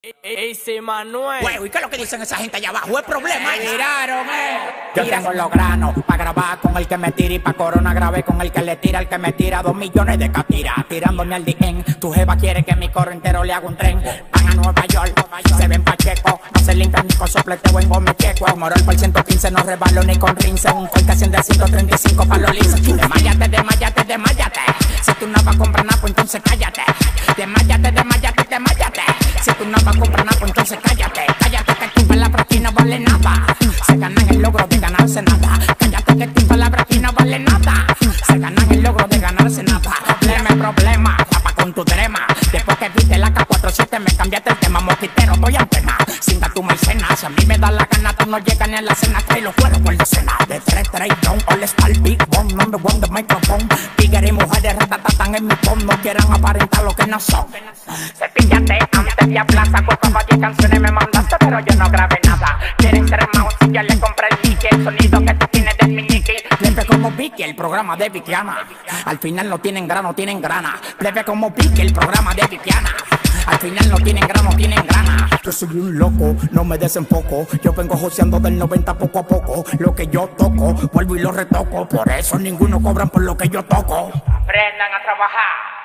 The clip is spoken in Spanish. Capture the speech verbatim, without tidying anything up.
Ese Manuel. Güey, ¿y qué es lo que dicen esa gente allá abajo? ¿Es problema? Me tiraron, eh. Yo tengo los granos pa' grabar con el que me tira y pa' corona grave con el que le tira. El que me tira dos millones de catira, tirándome al D N. Tu jeva quiere que mi corro entero le haga un tren. Van a Nueva York, se ven pacheco. No se limpian ni con sopleteo en gome checo. Moral por ciento quince, no resbalo ni con rince. Un coil que asciende a ciento treinta y cinco pa' los linces. Desmayate, desmayate, desmayate. Si tú no vas a comprar nada, pues entonces cállate. Desmayate, desmayate, desmayate. Si tú no vas a comprar nada, pues entonces cállate. Cállate que tu palabra aquí no vale nada. Se ganan el logro de ganarse nada. Cállate que tu palabra aquí no vale nada. Se ganan el logro de ganarse nada. Problema, problema, tapa con tu trema. Después que viste la K cuarenta y siete me cambiaste el tema. Mosquitero, voy a antena. Singa tu maicena. Si a mí me da la gana, tú no llegas ni a la cena. Que lo fueron por decena. De tres, tres, don, all star, big one, number one, the microphone. Tigre y mujeres ratatatan en mi phone. No quieran aparentar lo que no son. Cepíllate antes de plaza. Por favor, y canciones me mandaste, pero yo no grabé nada. Quieren ser más, si yo le compré el Vicky. El sonido que tú tienes del miñiqui. Plebe como Vicky, el programa de Vickiana. Al final no tienen grano, tienen grana. Plebe como Vicky, el programa de Vickiana. Al final no tienen grano, tienen grana. Yo soy un loco, no me desenfoco. Yo vengo joseando del noventa poco a poco. Lo que yo toco, vuelvo y lo retoco. Por eso ninguno cobran por lo que yo toco. Aprendan a trabajar.